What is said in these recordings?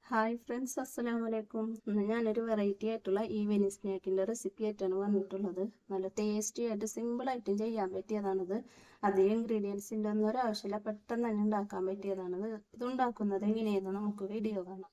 Hi friends, അസ്സലാമു അലൈക്കും. ഇന്ന് ഞാനൊരു വെറൈറ്റി ആയിട്ടുള്ള ഈവനിങ് സ്നാക്കിൻ്റെ റെസിപ്പി ആയിട്ടാണ് വന്നിട്ടുള്ളത്. നല്ല ടേസ്റ്റി ആയിട്ട് സിമ്പിളായിട്ടും ചെയ്യാൻ പറ്റിയതാണിത്. അധികം ഇൻഗ്രീഡിയൻസിൻ്റെ ഒന്നും ഒരാവശ്യമില്ല, പെട്ടെന്ന് തന്നെ ഉണ്ടാക്കാൻ പറ്റിയതാണിത്. ഇതുണ്ടാക്കുന്നത് എങ്ങനെയെന്ന് നമുക്ക് വീഡിയോ കാണാം.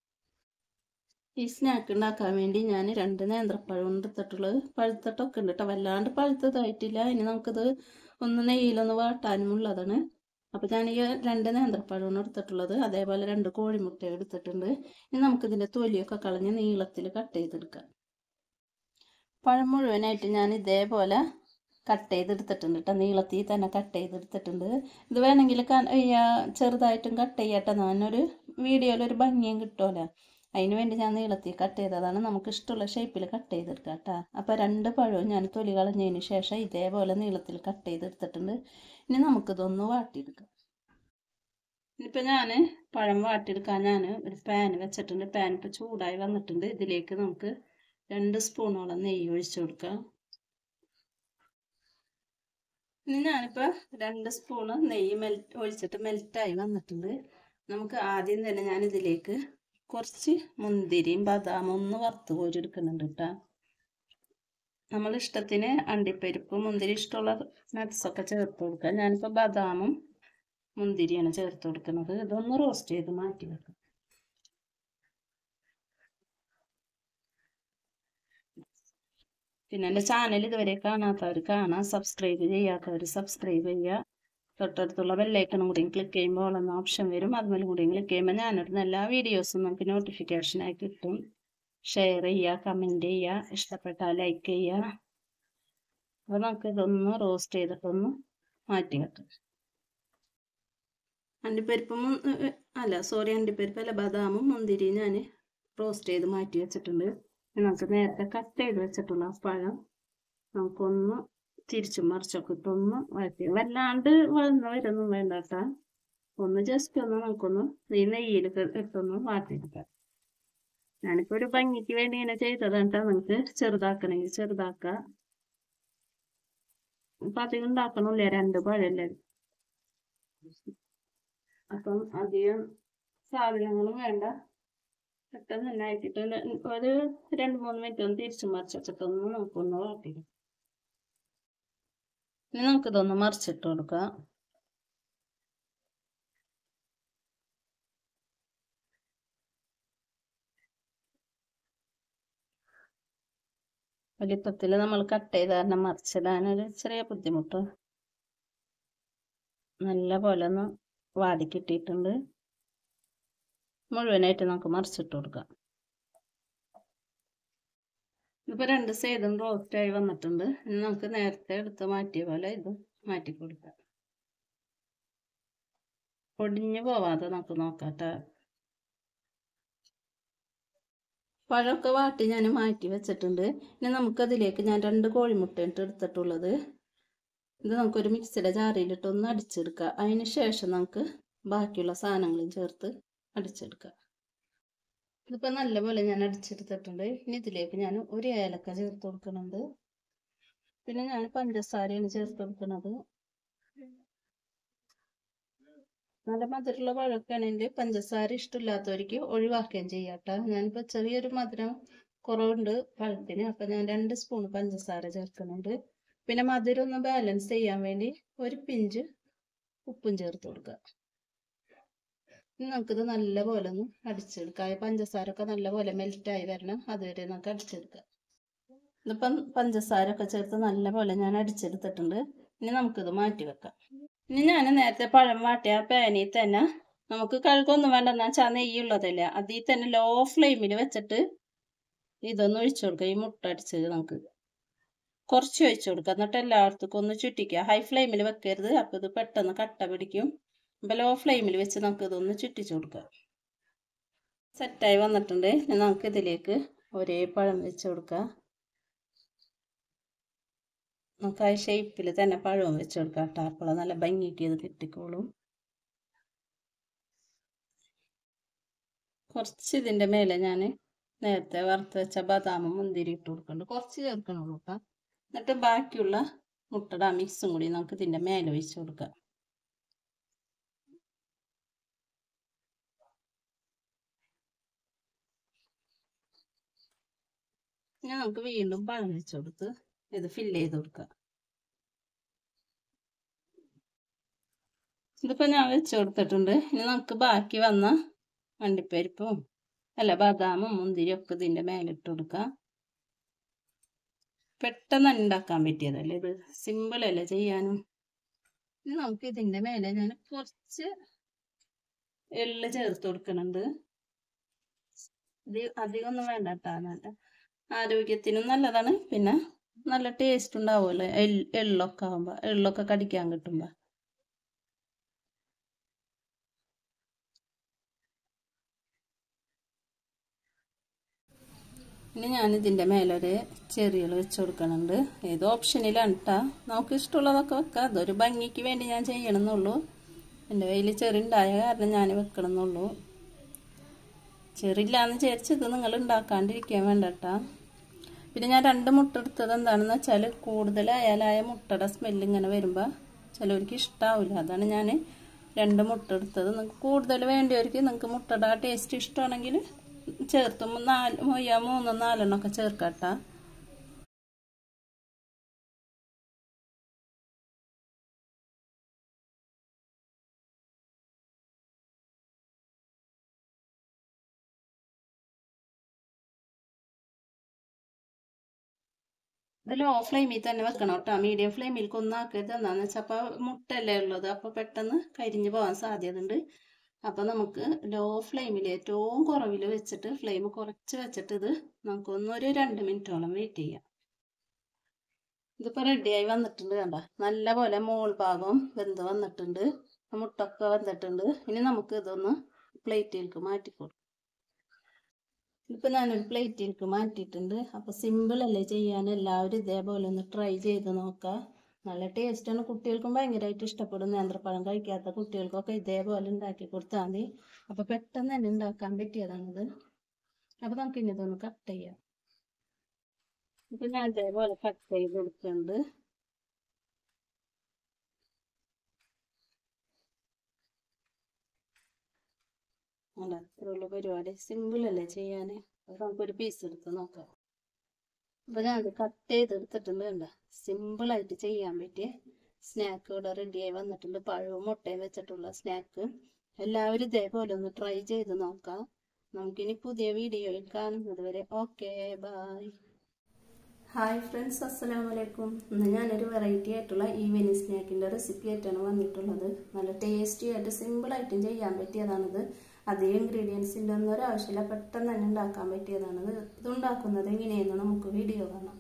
ഈ സ്നാക്ക് ഉണ്ടാക്കാൻ വേണ്ടി ഞാൻ 2 നേന്ത്രപ്പഴം എടുത്തിട്ടുള്ളത്. പഴുത്തിട്ടൊക്കെ ഉണ്ട് കേട്ടോ, വല്ലാണ്ട് പഴുത്തതായിട്ടില്ല. ഇനി നമുക്കിത് ഒന്ന് നെയ്യിലൊന്ന് വാട്ടാനുമുള്ളതാണ്. അപ്പോൾ ഞാൻ ഈ 2 നേന്ത്രപ്പഴമാണ് എടുത്തിട്ടുള്ളത്. അതേപോലെ 2 കോഴിമുട്ട എടുത്തിട്ടുണ്ട്. ഇനി നമുക്കിതിൻ്റെ തൊലിയൊക്കെ കളഞ്ഞ് നീളത്തിൽ കട്ട് ചെയ്തെടുക്കാം. പഴം മുഴുവനായിട്ട് ഞാൻ ഇതേപോലെ കട്ട് ചെയ്തെടുത്തിട്ടുണ്ട് കേട്ടോ, നീളത്തിൽ തന്നെ കട്ട് ചെയ്തെടുത്തിട്ടുണ്ട്. ഇത് വേണമെങ്കിൽ ചെറുതായിട്ടും കട്ട് ചെയ്യട്ടെ, ഞാനൊരു വീഡിയോയിലൊരു ഭംഗിയും കിട്ടുമല്ലോ, അതിന് വേണ്ടി ഞാൻ നീളത്തിൽ കട്ട് ചെയ്തതാണ്. നമുക്ക് ഇഷ്ടമുള്ള ഷേപ്പിൽ കട്ട് ചെയ്തെടുക്കാം കേട്ടോ. അപ്പോൾ 2 പഴവും ഞാൻ തൊലി കളഞ്ഞതിന് ശേഷം ഇതേപോലെ നീളത്തിൽ കട്ട് ചെയ്തെടുത്തിട്ടുണ്ട്. ഇനി നമുക്കിതൊന്ന് വാട്ടിയെടുക്കാം. ഇനിയിപ്പോൾ ഞാൻ പഴം വാട്ടിയെടുക്കാൻ ഒരു പാൻ വെച്ചിട്ടുണ്ട്. പാൻ ഇപ്പോൾ ചൂടായി വന്നിട്ടുണ്ട്. ഇതിലേക്ക് നമുക്ക് 2 സ്പൂണോളം നെയ്യ് ഒഴിച്ചു കൊടുക്കാം. ഇനി ഞാനിപ്പോൾ 2 സ്പൂണ് നെയ്യ് ഒഴിച്ചിട്ട് മെൽറ്റായി വന്നിട്ടുണ്ട്. നമുക്ക് ആദ്യം തന്നെ ഞാനിതിലേക്ക് കുറച്ച് മുന്തിരിയും ബദാമും ഒന്ന് വറുത്ത് കോരിയെടുക്കുന്നുണ്ട് കേട്ടോ. നമ്മൾ ഇഷ്ടത്തിന് അണ്ടിപ്പരിപ്പ്, മുന്തിരി, ഇഷ്ടമുള്ള നട്ട്സൊക്കെ ചേർത്ത് കൊടുക്കാം. ഞാനിപ്പോൾ ബദാമും മുന്തിരിയാണ് ചേർത്ത് കൊടുക്കുന്നത്. ഇതൊന്ന് റോസ്റ്റ് ചെയ്ത് മാറ്റി വെക്കാം. പിന്നെ എൻ്റെ ചാനൽ ഇതുവരെ കാണാത്തവർ കാണാം, സബ്സ്ക്രൈബ് ചെയ്യാത്തവർ സബ്സ്ക്രൈബ് ചെയ്യുക. തൊട്ടടുത്തുള്ള ബെല്ലൈക്കണും കൂടി ക്ലിക്ക് ചെയ്യുമ്പോൾ എന്ന ഓപ്ഷൻ വരും. അതുപോലെ കൂടി ക്ലിക്ക് ചെയ്യുമ്പോൾ ഞാനിടുന്ന എല്ലാ വീഡിയോസും നമുക്ക് നോട്ടിഫിക്കേഷനായി കിട്ടും. ഷെയർ ചെയ്യുക, കമൻറ്റ് ചെയ്യുക, ഇഷ്ടപ്പെട്ടാൽ ലൈക്ക് ചെയ്യുക. അപ്പോൾ നമുക്കിതൊന്ന് റോസ്റ്റ് ചെയ്തിട്ടൊന്ന് മാറ്റി വെക്കാം. അണ്ടിപ്പരിപ്പല്ല, ബദാമും മുന്തിരിയും ഞാൻ റോസ്റ്റ് ചെയ്ത് മാറ്റി വെച്ചിട്ടുണ്ട്. നമുക്ക് നേരത്തെ കട്ട് ചെയ്ത് വെച്ചിട്ടുള്ള പഴം നമുക്കൊന്ന് തിരിച്ചും മറിച്ചൊക്കെ ഇട്ടൊന്ന് വഴറ്റി, വല്ലാണ്ട് വരുന്നൊന്നും വേണ്ട കേട്ടോ. ഒന്ന് ജസ്റ്റ് ഒന്ന് നമുക്കൊന്ന് ഈ നെയ്യിൽ ഇട്ടൊന്ന് വാട്ടിയെടുക്കാം. ഞാനിപ്പോൾ ഒരു ഭംഗിക്ക് വേണ്ടി ഇങ്ങനെ ചെയ്തതാണ് കേട്ടോ. നമുക്ക് ചെറുതാക്കണമെങ്കിൽ ചെറുതാക്കാം. അപ്പം അധികം ഉണ്ടാക്കണമില്ല, 2 പഴമല്ലേ. അപ്പം അധികം സാധനങ്ങളും വേണ്ട, പെട്ടെന്ന് തന്നെ ആക്കിയിട്ട് ഒരു 2-3 മിനിറ്റ് ഒന്ന് തിരിച്ചു മറിച്ചിട്ടൊന്ന് നമുക്കൊന്ന് വാട്ടിയിടും. ഇനി നമുക്കിതൊന്ന് മറിച്ചിട്ട് കൊടുക്കാം. വലിപ്പത്തിൽ നമ്മൾ കട്ട് ചെയ്ത് കാരണം മറിച്ചിടാനൊരു ചെറിയ ബുദ്ധിമുട്ട്. നല്ല പോലെ ഒന്ന് വാടി കിട്ടിയിട്ടുണ്ട്. മുഴുവനായിട്ട് നമുക്ക് മറിച്ചിട്ട് കൊടുക്കാം. ഇപ്പോൾ 2 സൈഡും റോസ്റ്റായി വന്നിട്ടുണ്ട്. ഇനി നമുക്ക് നേരത്തെ എടുത്ത് മാറ്റിയ പോലെ ഇത് മാറ്റി കൊടുക്കാം. പൊടിഞ്ഞു പോവാതെ നമുക്ക് നോക്കാം കേട്ടോ. പഴമൊക്കെ വാട്ടി ഞാൻ മാറ്റി വെച്ചിട്ടുണ്ട്. ഇനി നമുക്കതിലേക്ക് ഞാൻ 2 കോഴിമുട്ടയാണ് എടുത്തിട്ടുള്ളത്. ഇത് നമുക്കൊരു മിക്സിയുടെ ജാറിയിലിട്ട് ഒന്ന് അടിച്ചെടുക്കാം. അതിന് ശേഷം നമുക്ക് ബാക്കിയുള്ള സാധനങ്ങളും ചേർത്ത് അടിച്ചെടുക്കാം. ഇതിപ്പോൾ നല്ലപോലെ ഞാൻ അടിച്ചെടുത്തിട്ടുണ്ട്. ഇനി ഇതിലേക്ക് ഞാൻ 1 ഏലക്ക ചേർത്ത് കൊടുക്കുന്നുണ്ട്. പിന്നെ ഞാൻ പഞ്ചസാരയാണ് ചേർത്ത് കൊടുക്കുന്നത്. നല്ല മധുരമുള്ള പഴമൊക്കെ ആണെങ്കിൽ പഞ്ചസാര ഇഷ്ടമില്ലാത്തവർക്ക് ഒഴിവാക്കുകയും ചെയ്യാം കേട്ടോ. ഞാനിപ്പോൾ ചെറിയൊരു മധുരം കുറവുണ്ട് പഴത്തിന്, അപ്പം ഞാൻ 2 സ്പൂൺ പഞ്ചസാര ചേർക്കുന്നുണ്ട്. പിന്നെ മധുരം ഒന്ന് ബാലൻസ് ചെയ്യാൻ വേണ്ടി ഒരു പിഞ്ച് ഉപ്പും ചേർത്ത് കൊടുക്കുക. ഇനി നമുക്കിത് നല്ലപോലെ ഒന്ന് അടിച്ചെടുക്കാം. പഞ്ചസാര ഒക്കെ നല്ലപോലെ മെൽറ്റായി വരണം, അതുവരെ നമുക്ക് അടിച്ചെടുക്കാം. ഇതിപ്പം പഞ്ചസാര ഒക്കെ ചേർത്ത് നല്ലപോലെ ഞാൻ അടിച്ചെടുത്തിട്ടുണ്ട്. ഇനി നമുക്കിത് മാറ്റി വെക്കാം. ഇനി ഞാൻ നേരത്തെ പഴം വാട്ടിയ പാനിൽ തന്നെ നമുക്ക് കഴുകൊന്നും വേണ്ടെന്ന് വെച്ചാൽ നെയ്യുള്ളതല്ലേ, അതിൽ തന്നെ ലോ ഫ്ലെയിമിൽ വെച്ചിട്ട് ഇതൊന്ന് ഒഴിച്ചു കൊടുക്കുക. ഈ മുട്ട അടിച്ചത് നമുക്ക് കുറച്ച് ഒഴിച്ചു കൊടുക്കുക. എന്നിട്ട് എല്ലായിടത്തേക്കും ഒന്ന് ചുറ്റിക്കുക. ഹൈ ഫ്ലെയിമിൽ വെക്കരുത്, അപ്പോൾ ഇത് പെട്ടെന്ന് കട്ട പിടിക്കും. അപ്പോൾ ലോ ഫ്ലെയിമിൽ വെച്ച് നമുക്ക് ഇതൊന്ന് ചുറ്റിച്ചു കൊടുക്കാം. സെറ്റായി വന്നിട്ടുണ്ട്. നമുക്ക് ഇതിലേക്ക് ഒരേ പഴം വെച്ച് കൊടുക്കാം. നമുക്ക് ആ ഷേപ്പിൽ തന്നെ പഴവും വെച്ച് കൊടുക്കാം കേട്ടോ. അപ്പോൾ നല്ല ഭംഗിക്ക് ഇത് കിട്ടിക്കോളും. കുറച്ച് ഇതിൻ്റെ മേലെ ഞാൻ നേരത്തെ വറുത്ത് വെച്ച ബദാമും മുന്തിരി ഇട്ട് കൊടുക്കുന്നുണ്ട്. കുറച്ച് ചേർക്കണുള്ളൂ കേട്ടോ. എന്നിട്ട് ബാക്കിയുള്ള മുട്ടയുടെ ആ മിക്സും കൂടി നമുക്ക് ഇതിൻ്റെ മേലെ ഒഴിച്ച് കൊടുക്കാം. ഇനി നമുക്ക് വീണ്ടും പഴം വെച്ച് കൊടുത്ത് ഇത് ഫില്ല് ചെയ്ത് കൊടുക്കുക. ഇതിപ്പോൾ ഞാൻ വെച്ച് കൊടുത്തിട്ടുണ്ട്. ഇനി നമുക്ക് ബാക്കി വന്ന അണ്ടിപ്പരിപ്പും ബദാമും മുന്തിരിയും ഒക്കെ ഇതിൻ്റെ മേലെ ഇട്ട് കൊടുക്കുക. പെട്ടെന്ന് ഉണ്ടാക്കാൻ പറ്റിയതല്ലേ ഇത്, സിമ്പിളല്ലേ ചെയ്യാനും. ഇനി നമുക്ക് ഇതിൻ്റെ മേലെ ഞാൻ കുറച്ച് എള്ള് ചേർത്ത് കൊടുക്കുന്നുണ്ട്. ഇത് അധികമൊന്നും വേണ്ട കേട്ടോ, നല്ല ആരോഗ്യത്തിനും നല്ലതാണ്, പിന്നെ നല്ല ടേസ്റ്റ് ഉണ്ടാവുമല്ലോ എള്ളൊക്കെ ആകുമ്പോൾ, എള്ളൊക്കെ കടിക്കാൻ കിട്ടുമ്പോൾ. ഇനി ഞാൻ ഇതിൻ്റെ മേലൊരു ചെറികൾ വെച്ച് കൊടുക്കണുണ്ട്. ഇത് ഓപ്ഷനിലാണ് കേട്ടോ, നമുക്ക് ഇഷ്ടമുള്ളതൊക്കെ വെക്കാം. അതൊരു ഭംഗിക്ക് വേണ്ടി ഞാൻ ചെയ്യണമെന്നുള്ളൂ. എൻ്റെ കയ്യിൽ ചെറുണ്ടായ കാരണം ഞാൻ വെക്കണമെന്നുള്ളൂ. ചെറിയില്ലാന്ന് വിചാരിച്ചത് നിങ്ങൾ ഉണ്ടാക്കാണ്ടിരിക്കാൻ വേണ്ട കേട്ടോ. പിന്നെ ഞാൻ 2 മുട്ട എടുത്തത് എന്താണെന്ന് വെച്ചാൽ കൂടുതലായാലായ മുട്ടയുടെ സ്മെല്ല് ഇങ്ങനെ വരുമ്പോൾ ചിലവർക്ക് ഇഷ്ടാവില്ല. അതാണ് ഞാൻ 2 മുട്ട എടുത്തത്. നിങ്ങൾക്ക് കൂടുതൽ വേണ്ടിയവർക്ക് നിങ്ങൾക്ക് മുട്ടയുടെ ടേസ്റ്റ് ഇഷ്ടമാണെങ്കിൽ ചേർത്തുമ്പോൾ 3 4 ഒക്കെ ചേർക്കട്ടോ. ഇത് ലോ ഫ്ലെയിമിൽ തന്നെ വെക്കണം കേട്ടോ, മീഡിയം ഫ്ലെയിമിൽ ഒന്നാക്കരുത്. എന്താണെന്ന് വെച്ചാൽ അപ്പോൾ മുട്ടയല്ലേ ഉള്ളത്, അപ്പോൾ പെട്ടെന്ന് കരിഞ്ഞു പോകാൻ സാധ്യതയുണ്ട്. അപ്പോൾ നമുക്ക് ലോ ഫ്ലെയിമിൽ ഏറ്റവും കുറവിൽ വെച്ചിട്ട് ഫ്ലെയിം കുറച്ച് വെച്ചിട്ട് ഇത് നമുക്കൊന്നൊരു 2 മിനിറ്റോളം വെയിറ്റ് ചെയ്യാം. ഇതിപ്പോൾ റെഡിയായി വന്നിട്ടുണ്ട് കണ്ട, നല്ല പോലെ മോൾ ഭാഗം വെന്ത് വന്നിട്ടുണ്ട്, മുട്ടൊക്കെ വന്നിട്ടുണ്ട്. ഇനി നമുക്ക് ഇതൊന്ന് പ്ലേറ്റിലേക്ക് മാറ്റി കൊടുക്കാം. ഇപ്പം ഞാനൊരു പ്ലേറ്റിലേക്ക് മാറ്റിയിട്ടുണ്ട്. അപ്പോൾ സിമ്പിളല്ലേ ചെയ്യാൻ, എല്ലാവരും ഇതേപോലെ ഒന്ന് ട്രൈ ചെയ്ത് നോക്കുക. നല്ല ടേസ്റ്റാണ്, കുട്ടികൾക്കും ഭയങ്കരമായിട്ട് ഇഷ്ടപ്പെടും. നേന്ത്രപ്പഴം കഴിക്കാത്ത കുട്ടികൾക്കൊക്കെ ഇതേപോലെ ഉണ്ടാക്കി കൊടുത്താൽ മതി. അപ്പോൾ പെട്ടെന്ന് തന്നെ ഉണ്ടാക്കാൻ പറ്റിയതാണിത്. അപ്പോൾ നമുക്ക് ഇനി ഇതൊന്ന് കട്ട് ചെയ്യാം. ഇപ്പം ഞാൻ ഇതേപോലെ കട്ട് ചെയ്ത് കൊടുക്കുന്നുണ്ട്. അല്ല, അത്രയുള്ള പരിപാടി, സിമ്പിളല്ലേ ചെയ്യാൻ. അപ്പോൾ നമുക്കൊരു പീസ് എടുത്ത് നോക്കാം. അപ്പോൾ ഞാൻ അത് കട്ട് ചെയ്തെടുത്തിട്ടുണ്ട് കണ്ട, സിമ്പിളായിട്ട് ചെയ്യാൻ പറ്റിയ സ്നാക്ക് ഇവിടെ റെഡിയായി വന്നിട്ടുണ്ട്. പഴവും മുട്ടയും വെച്ചിട്ടുള്ള സ്നാക്ക്. എല്ലാവരും ഇതേപോലെ ഒന്ന് ട്രൈ ചെയ്ത് നോക്കാം. നമുക്കിനി പുതിയ വീഡിയോയിൽ കാണുന്നത് വരെ ഓക്കെ ബൈ. ഹായ് ഫ്രണ്ട്സ്, അസ്സലാമലൈക്കും. ഇന്ന് ഞാനൊരു വെറൈറ്റി ആയിട്ടുള്ള ഈവനിങ് സ്നാക്കിൻ്റെ റെസിപ്പി ആയിട്ടാണ് വന്നിട്ടുള്ളത്. നല്ല ടേസ്റ്റി ആയിട്ട് സിമ്പിളായിട്ടും ചെയ്യാൻ പറ്റിയതാണിത്. അധികം ഇൻഗ്രീഡിയൻസിൻ്റെ ഒന്നും ഒരാവശ്യമില്ല, പെട്ടെന്ന് തന്നെ ഉണ്ടാക്കാൻ പറ്റിയതാണിത്. ഇത് ഉണ്ടാക്കുന്നത് എങ്ങനെയെന്ന് നമുക്ക് വീഡിയോ കാണാം.